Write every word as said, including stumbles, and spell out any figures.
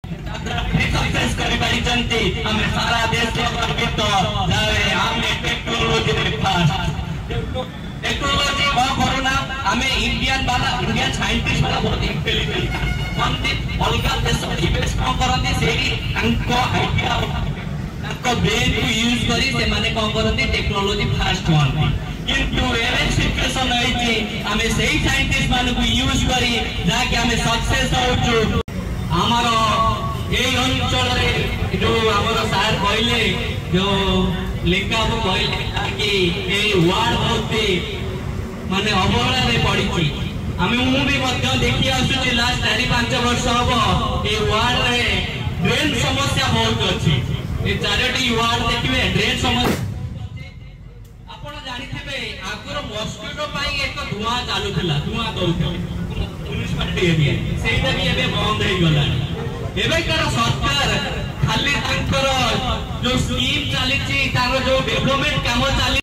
success करि पारि चंती हम सारा देश के गर्वित जावे हमें टेक्नोलॉजी रे फास्ट टेक्नोलॉजी बा करूना हमें इंडियन वाला इंडियन साइंटिस्ट वाला बहुत इंटेलिजेंट हमते अलगा देश इन्वेस्ट को करंती सेही अंको आईडिया अंको ब्रेन को यूज करी से माने को करंती टेक्नोलॉजी फास्ट वन किंतु एवे सिचुएशन होइची हमें सेही साइंटिस्ट मान को यूज करी जाके हमें सक्सेस होचु हमारो এই অঞ্চলে जो हमारा सार कहले जो लिंगा को कहले कि এই ওয়ার্ড হতে মানে অবহেলারে পড়িছি আমি মু भी মধ্য দেখি আসুছি লাস্ট চারি পাঁচ वर्ष হবো এই ওয়ার্ড রে ড্রেন সমস্যা বহুত আছে এই চারটি ওয়ার্ড দেখিবে ড্রেন সমস্যা आपण জানিথিবে আগর মস্কিটো পাই এক ধোঁয়া চালুଥିଲା ধোঁয়া দউଥିଲା म्युनिसिपालिटी एरिया सेटा भी एबे बंद हे गला एबे कर सरकार खाली तांकर जो स्कीम चली तार जो डेवलपमेंट काम चली